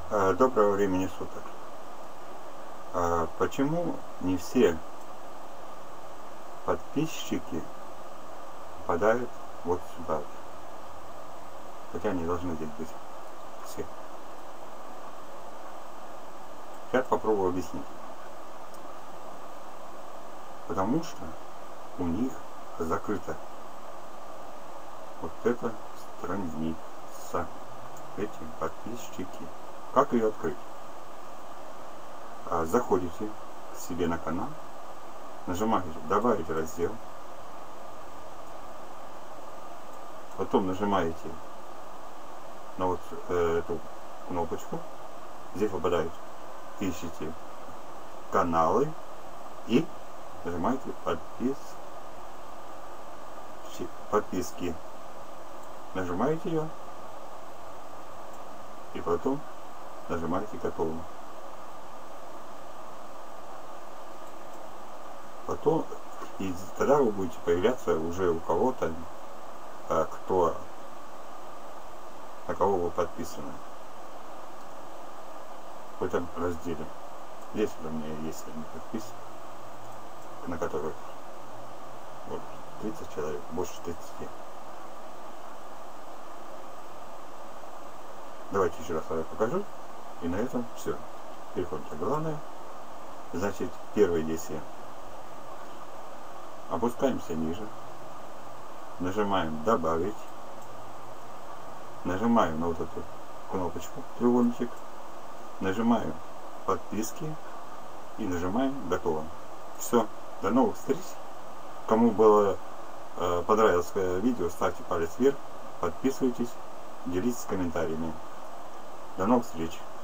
Доброго времени суток. Почему не все подписчики попадают вот сюда? Хотя они должны здесь быть все. Сейчас попробую объяснить. Потому что у них закрыта вот эта страница. Эти подписчики. Как ее открыть? Заходите к себе на канал, нажимаете «Добавить раздел», потом нажимаете на вот эту кнопочку, здесь попадает, ищите каналы и нажимаете подписки, нажимаете ее и потом нажимаете «Готово». Потом, и тогда вы будете появляться уже у кого-то, на кого вы подписаны в этом разделе. Здесь у меня есть подписки, на которых вот 30 человек, больше 30. Давайте еще раз покажу. И на этом все. Переходим на главное. Значит, первое действие. Опускаемся ниже. Нажимаем «Добавить». Нажимаем на вот эту кнопочку, треугольничек. Нажимаем «Подписки». И нажимаем «Готово». Все. До новых встреч. Кому понравилось видео, ставьте палец вверх. Подписывайтесь. Делитесь комментариями. До новых встреч!